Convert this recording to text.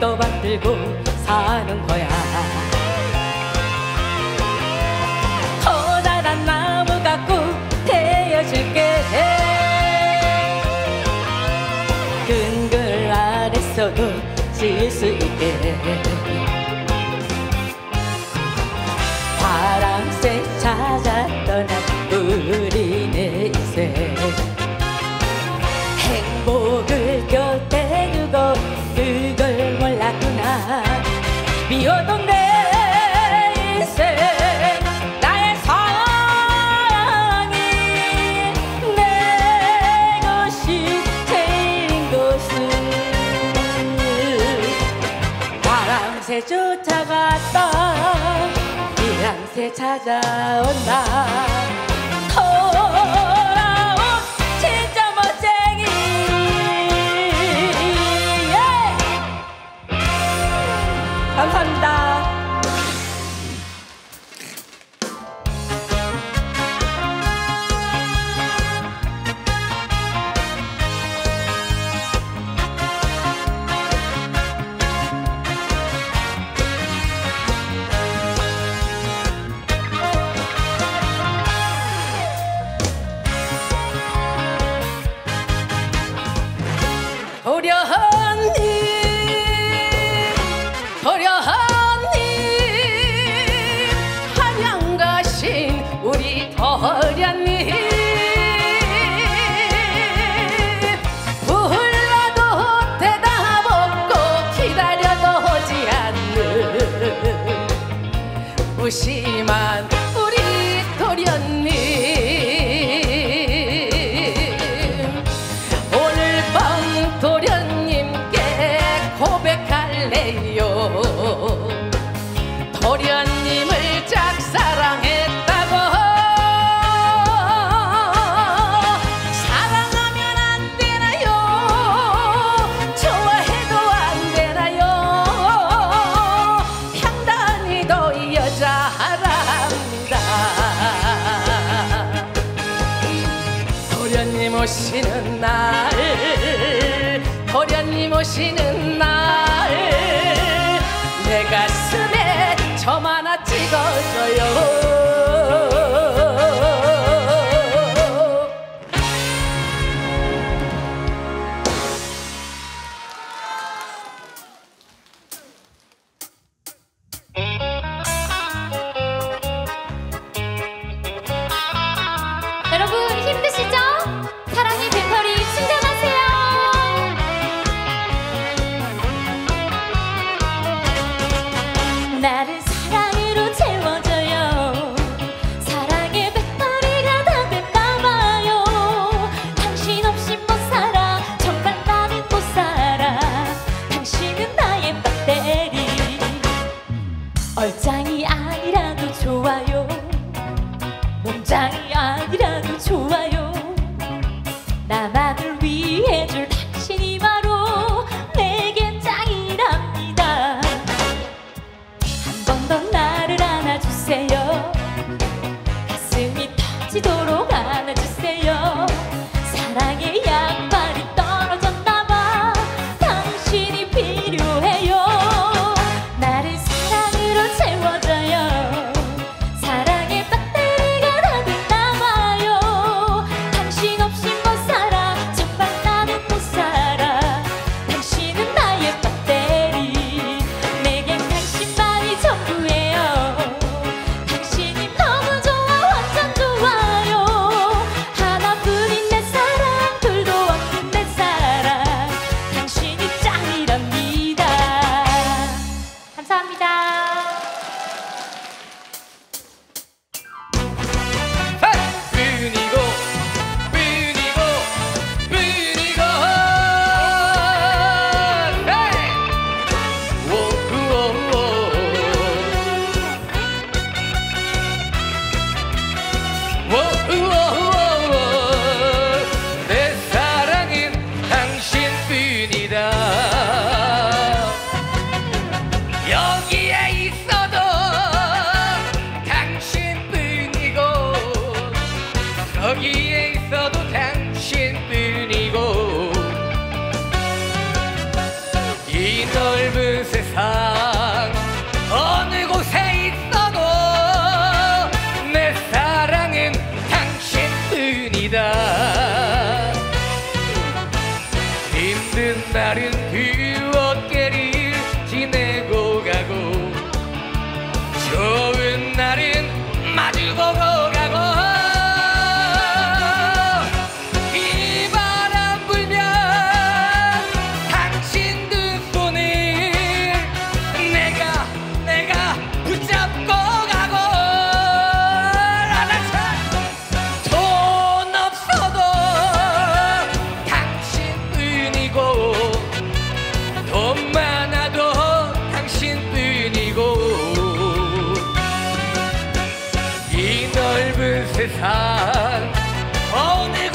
빚도 받들고 사는 거야. 커다란 나무 갖고 대어줄게. 근글 아래서도 질 수 있게. 바람새 찾아 떠난 우리 내 인생. 행복을 곁에 두고 그걸 몰랐구나. 미워도 내 인생 나의 사랑이 내 것이 제일 곳은 바람새 쫓아갔다 이랑새 찾아온다. 돌아온 진짜 멋쟁이. 감사합니다. 도련님 한양 가신 우리 도련님 불러도 대답 없고 기다려도 오지 않는 무심한 우리 도련님. 오늘 밤 도련님께 고백할래요. 도련님을 짝사랑했다고. 사랑하면 안 되나요? 좋아해도 안 되나요? 평단이도 여자랍니다. 도련님 오시는 날, 도련님 오시는 날 내 가슴에 점 하나 찍어줘요. 여러분 힘드시죠? 사랑의 배터리 충전하세요. 나를 사랑으로 채워줘요. 사랑의 배터리가 다 됐나봐요. 당신 없이 못 살아. 정말 나는 못 살아. 당신은 나의 배터리. 얼짱이 아니라도 좋아요. 몸짱이 아니라도 좋아요. 나만을 위해 줄 당신이 바로 내겐 짱이랍니다. 한 번 더 나를 안아주세요. 가슴이 터지도록 안아주세요. 사랑의 양말이 떨어졌나봐. 당신이 필요해요. 나를 사랑으로 채워줘요. 사랑의 배터리가 다 됐나봐요. 당신 없이 못 살아. 정말 나는 못 살아. 당신은 나의 배터리. 내겐 당신만이 전부예요. 당신이 너무 좋아. 완전 좋아요. 하나뿐인 내 사랑, 둘도 없는 내 사랑. 당신이 짱이랍니다. 감사합니다. 뿐이고 뿐이고 뿐이고 내 사랑은 당신뿐이다. 여기에 있어도 당신뿐이고 거기에 있어도 당신뿐이고 이 넓은 넓은 세상 어느 곳에 있어도 내 사랑은 당신뿐이다. 힘든 날은 그 어깨를 지내고 가고 좋은 날은 마주보고 가고 이 바람 불면 당신 두 손을 내가 붙잡고 가고 돈 없어도 당신뿐이고 돈 많아도 당신뿐이고 이 넓은 세상 어느